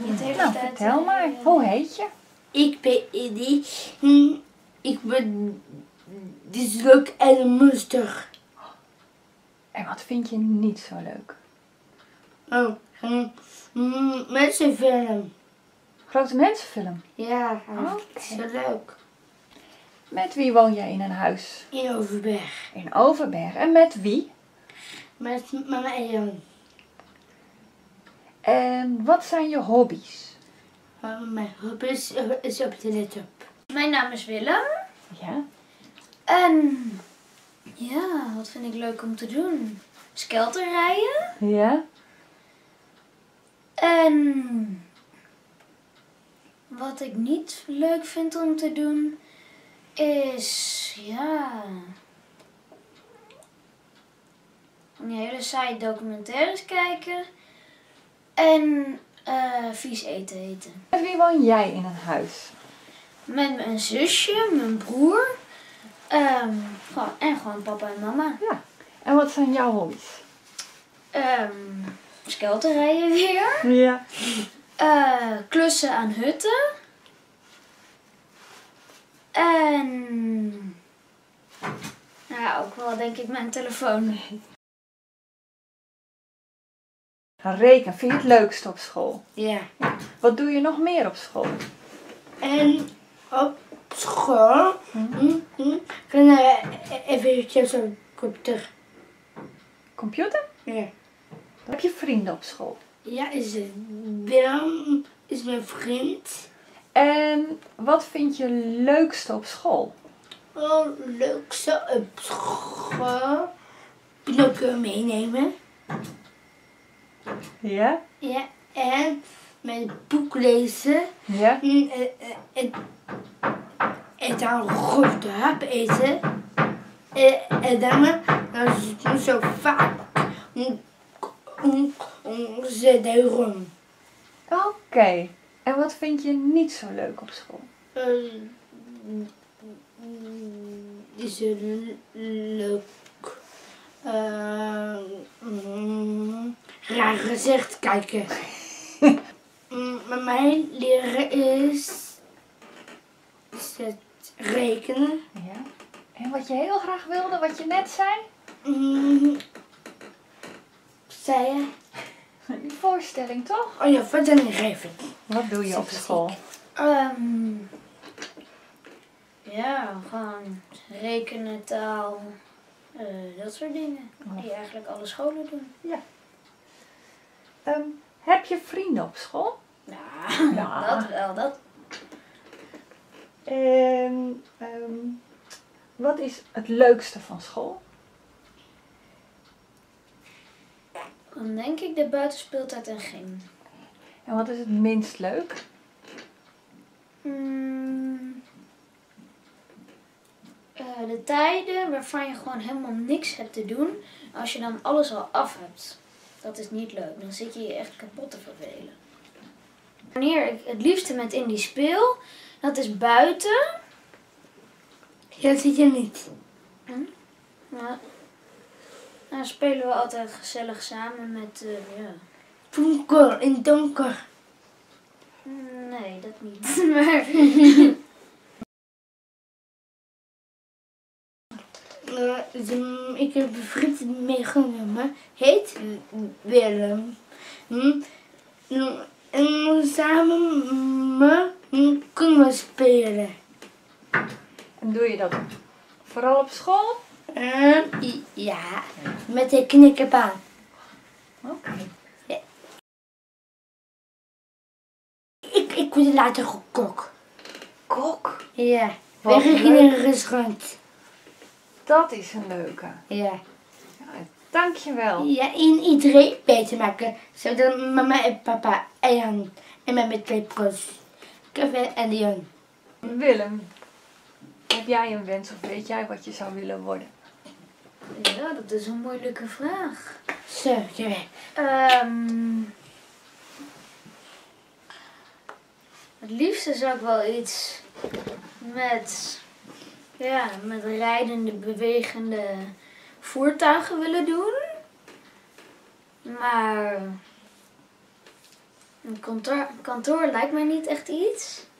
niet de hele Nou, tijd... vertel maar. Hoe heet je? Ik ben Eddie. Ik ben leuk en rustig. En wat vind je niet zo leuk? Mensenfilm. Grote mensenfilm. Ja, Oké. zo leuk. Met wie woon jij in een huis? In Overberg. In Overberg. En met wie? Met mama en Jan. En wat zijn je hobby's? Mijn hobby is op de laptop. Mijn naam is Willem. Ja. En ja, wat vind ik leuk om te doen? Skelter rijden. Ja. En wat ik niet leuk vind om te doen is, ja, van die hele saaie documentaires kijken en vies eten. Met wie woon jij in een huis? Met mijn zusje, mijn broer en gewoon papa en mama. Ja. En wat zijn jouw hobby's? Skelter rijden weer. Ja. Klussen aan hutten. En ja, ook wel denk ik mijn telefoon. Rekenen, vind je het leukste op school? Ja. Wat doe je nog meer op school? En op school kan eventjes op computer. Computer? Ja. Heb je vrienden op school? Ja, Willem is mijn vriend. En wat vind je leukste op school? Oh, leukste op school. Pinocchio meenemen. Ja? Ja, en mijn boek lezen. Ja? En dan goed hap eten. En dan zo vaak zitten rond. Oké. En wat vind je niet zo leuk op school? Is leuk. Raar gezicht kijken. Mijn leraar is het rekenen. Ja. En wat je heel graag wilde, wat je net zei? Zei je? Die voorstelling, toch? Oh ja, vertel even. Wat doe je op school? Ja, gewoon rekenen, taal, dat soort dingen. Die eigenlijk alle scholen doen. Ja. Heb je vrienden op school? Ja, dat wel. Dat. En wat is het leukste van school? Dan denk ik de buitenspeeltijd en gym. En wat is het minst leuk? De tijden waarvan je gewoon helemaal niks hebt te doen, als je dan alles al af hebt. Dat is niet leuk. Dan zit je je echt kapot te vervelen. Wanneer ik het liefste met Indy speel, dat is buiten. Ja, zit je niet. Ja. Dan spelen we altijd gezellig samen met, Donker, in donker. Nee, dat niet. Maar Ik heb een vriend meegenomen. Heet Willem. En samen kunnen we spelen. En doe je dat vooral op school? Ja, met de knikkerbaan. Oké. Ja. Ik word later kok. Kok? Ja, Wat werk in een restaurant. Dat is een leuke. Ja. Dankjewel. Ja, en iedereen beter maken. Zodat mama en papa en Jan en met twee broers. Kevin en Jan. Willem, heb jij een wens of weet jij wat je zou willen worden? ja, dat is een moeilijke vraag. Zo, ja. Het liefste zou ik wel iets met rijdende, bewegende voertuigen willen doen. Maar Een kantoor lijkt mij niet echt iets.